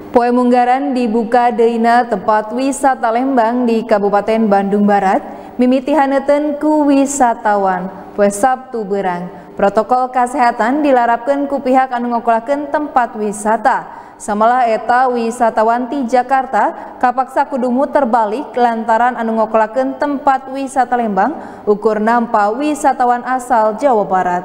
Poe Munggaran dibuka deuna tempat wisata Lembang di Kabupaten Bandung Barat, mimiti haneuten ku wisatawan poe Sabtu beurang. Protokol kesehatan dilarapkeun ku pihak anu ngokolakeun tempat wisata. Samalah eta wisatawan ti Jakarta kapaksa kudu muter balik lantaran anu ngokolakeun tempat wisata Lembang ukur nampa wisatawan asal Jawa Barat.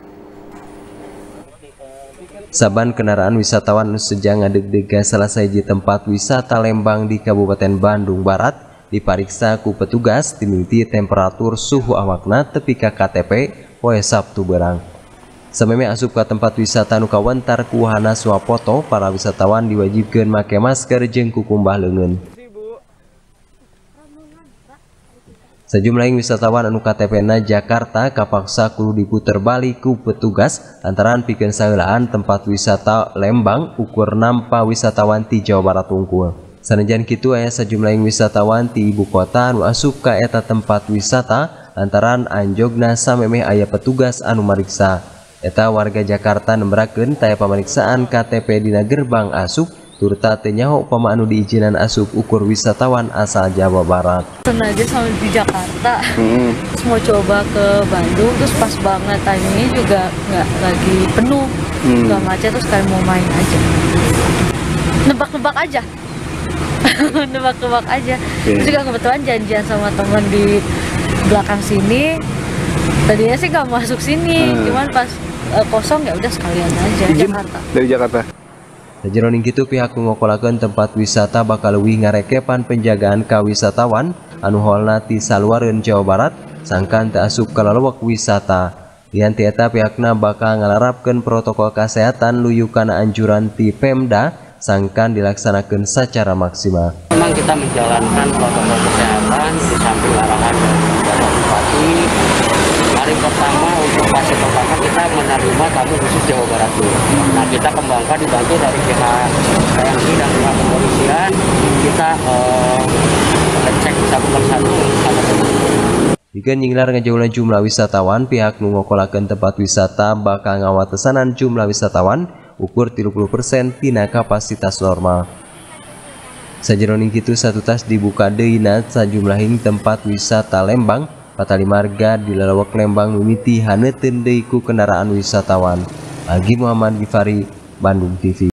Saban kendaraan wisatawan sejang ngadeg-dega selesai di tempat wisata Lembang di Kabupaten Bandung Barat dipariksa ku petugas timiti temperatur suhu awakna tepi ka KTP poe Sabtu beurang. Sameme asup ka tempat wisata nu kawentar ku wahana swafoto, para wisatawan diwajibkeun make masker jeung kukumbah leungeun. Sejumlah wisatawan anu KTP-na Jakarta kapaksa kudu diputer balik ku petugas lantaran pikeun saeulaan tempat wisata Lembang ukur nampa wisatawan ti Jawa Barat unggul. Sanajan kitu aya sajumlah wisatawan ti ibu kota anu asup ka eta tempat wisata lantaran anjogna samemeh aya petugas anu mariksa. Eta warga Jakarta nembrakeun taya pameriksaan KTP dina gerbang asup turta teu nyaho pama anu diizinan asup ukur wisatawan asal Jawa Barat. Sengaja sama di Jakarta, terus mau coba ke Bandung, terus pas banget timingnya juga nggak lagi penuh, nggak macet, terus kayak mau main aja, nebak-nebak aja, nebak-nebak aja. Terus juga kebetulan janjian sama teman di belakang sini, tadinya sih nggak masuk sini, cuman pas kosong ya udah sekalian aja. Jakarta. Dari Jakarta. Sajeroning kitu pihak ngokolakeun tempat wisata bakal leuwih ngarekepan penjagaan ka wisatawan anu holna ti saluareun Jawa Barat sangkan teu asup ka lalowak wisata. Lian ti eta pihakna bakal ngalarapkeun protokol kesehatan luyukana anjuran ti Pemda sangkan dilaksanakeun secara maksimal. Memang kita menjalankan protokol kesehatan di samping arahan dari Bapak Bupati. Hari pertama untuk fase pertama kita menerima tamu khusus Jawa Barat dulu. Nah, kita kembangkan dibantu dari pihak TNI dan pihak kepolisian. Kita cek satu persatu. Jika nyinglar ngajaulan jumlah wisatawan, pihak nu ngokolakeun tempat wisata bakal ngawatesanan jumlah wisatawan ukur 30% tina kapasitas normal. Sajeroning kitu satu tas dibuka deuna sajumlahing tempat wisata Lembang patali marga di lalawak Lembang mimiti haneuteun deui ku kendaraan wisatawan. Agi Muhammad Gifari, Bandung TV.